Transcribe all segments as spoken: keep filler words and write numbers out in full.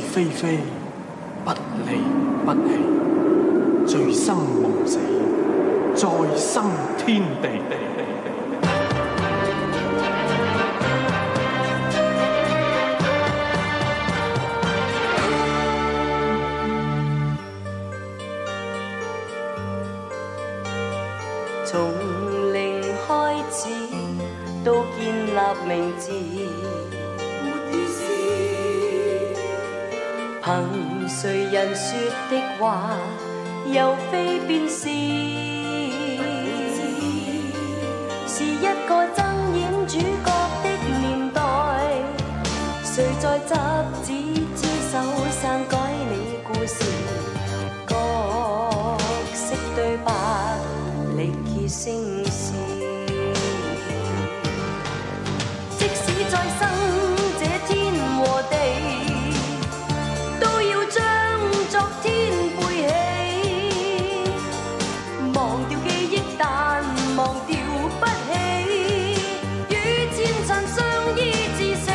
非非，不离不弃，醉生梦死，再生天地。 從零開始到建立名字，沒意思。憑誰人說的話，又非便是，是一個爭演主角的年代。誰在執子之手篡改你故事？角色對白，力竭聲嘶，即使再生這天和地，都要將昨天背棄，忘掉記憶，但忘掉不棄，與前塵相依至死。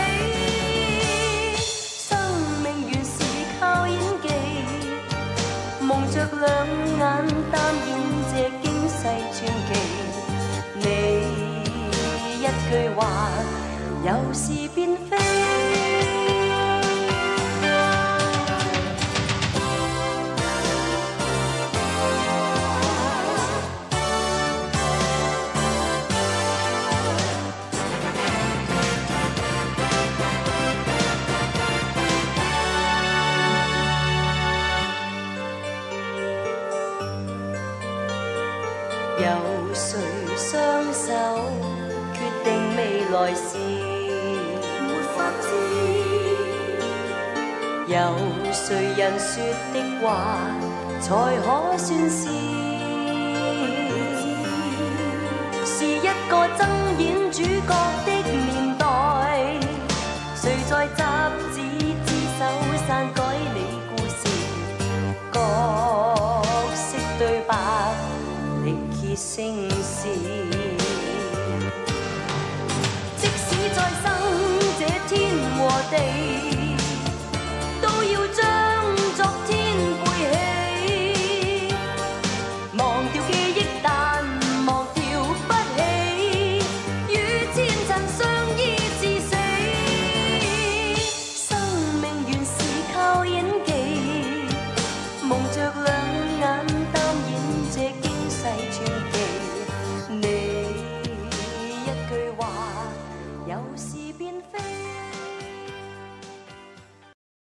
生命原是靠演技，蒙着兩眼擔演這驚世傳奇，你一句話又是變非。有誰雙手決定未來事？沒法知。有誰人說的話才可算是？是一個爭演主角的年代。誰在執子之手篡改你故事？角色對白，力竭聲嘶，即使再生這天和地，都要將昨天背棄，忘掉記憶，但忘掉不棄，與前塵相依至死。生命原是靠演技，蒙着兩眼擔演這驚世傳奇，你一句話有時